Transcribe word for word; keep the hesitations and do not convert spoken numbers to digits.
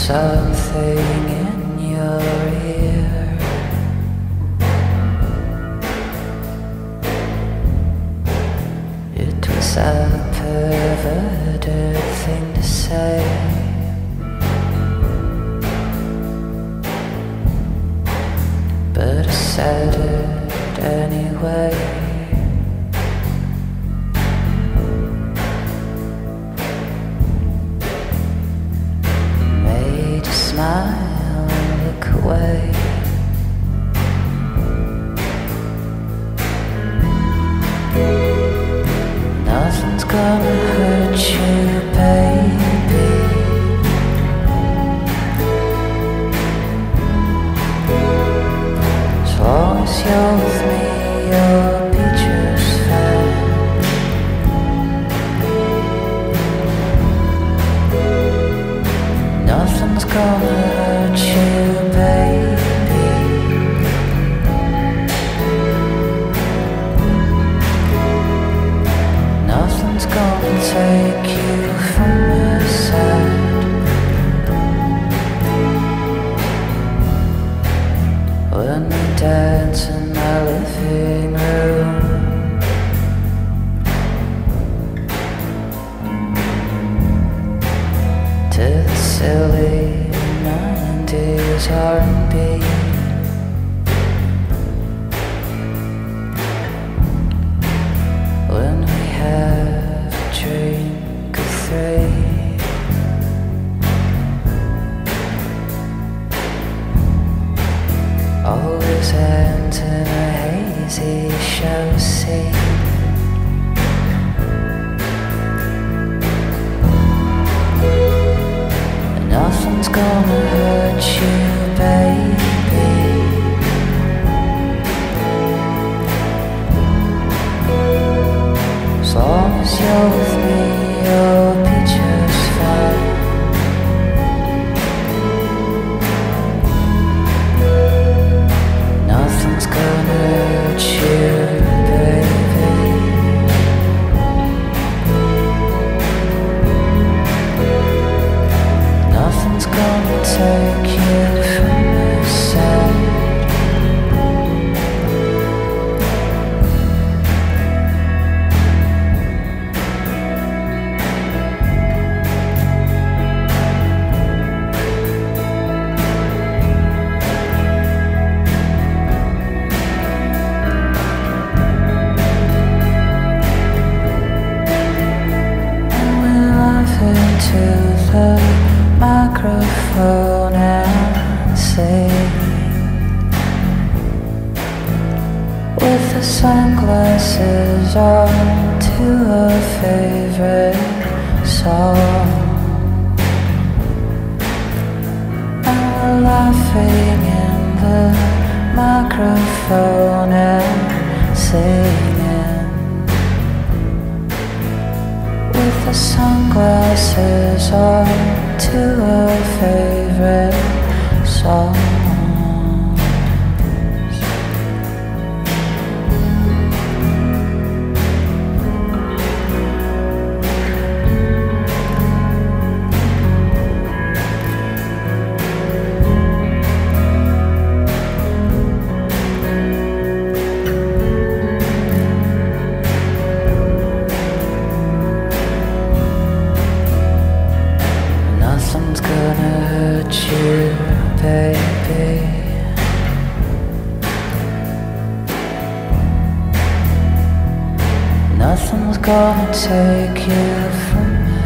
something in your ear. It was a perverted thing to say, but I said it anyway. Smile and look away. Nothing's gonna hurt you, baby. As long as you're with me, you'll be just fine. Nothing's gonna hurt you, baby. Nothing's gonna take you from my side. When we dance in my living room, to the silly nineties R and B. When we have a drink of three, always ends in a hazy show scene. Nothing's gonna hurt you, baby. As long as you're with me, you'll be just fine. Nothing's gonna hurt you, baby. Nothing's gonna take you from my side. And we laugh into the microphone and sing, with the sunglasses on, to a favorite song. And we're laughing in the microphone and singing, with the sunglasses on, to a favorite song. Nothing's gonna hurt you, baby. Nothing's gonna take you from me.